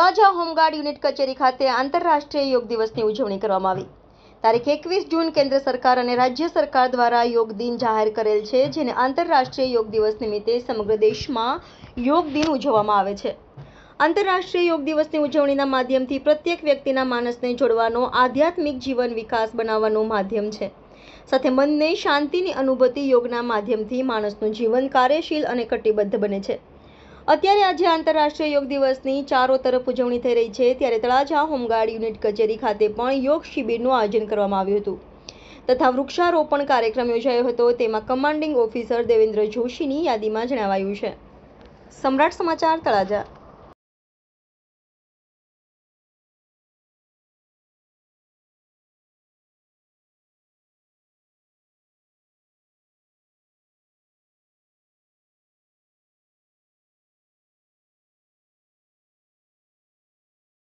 Talaja home guard unit કચેરી ખાતે આંતરરાષ્ટ્રીય યોગ દિવસની ઉજવણી કરવામાં આવી। તારીખ 21 જૂન કેન્દ્ર સરકાર અને રાજ્ય સરકાર દ્વારા યોગ દિન જાહેર કરેલ છે, જેને આંતરરાષ્ટ્રીય યોગ દિવસ નિમિત્તે સમગ્ર દેશમાં યોગ દિન ઉજવવામાં આવે છે। આંતરરાષ્ટ્રીય યોગ દિવસની ઉજવણીના માધ્યમથી પ્રત્યેક વ્યક્તિના માનસને જોડવાનો, આધ્યાત્મિક જીવન વિકાસ બનાવવાનું માધ્યમ છે। સાથે મનને શાંતિની અનુભૂતિ યોગના માધ્યમથી માણસનું જીવન કાર્યશીલ અને કટિબદ્ધ બને છે। અત્યારે આજે આંતરરાષ્ટ્રીય યોગ દિવસની ચારો તરફ ઉજવણી થઈ રહી છે, ત્યારે તળાજા હોમગાર્ડ યુનિટ કચેરી ખાતે પણ યોગ શિબિરનું આયોજન કરવામાં આવ્યું હતું તથા વૃક્ષારોપણ કાર્યક્રમ યોજાયો હતો। તેમાં કમાન્ડિંગ ઓફિસર દેવેન્દ્ર જોશીની યાદીમાં જણાવાયું છે। સમ્રાટ સમાચાર તળાજા।